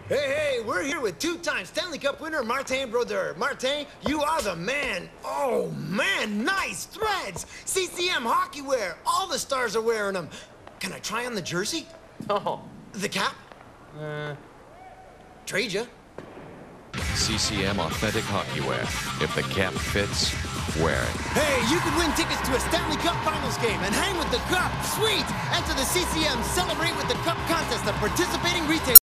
Hey, we're here with two-time Stanley Cup winner Martin Brodeur. Martin, you are the man. Oh, man, nice threads. CCM Hockey wear. All the stars are wearing them. Can I try on the jersey? No. The cap? Trade ya. CCM Authentic Hockey Wear. If the cap fits, wear it. Hey, you could win tickets to a Stanley Cup Finals game and hang with the cup. Sweet! Enter the CCM Celebrate with the Cup contest at participating retailers.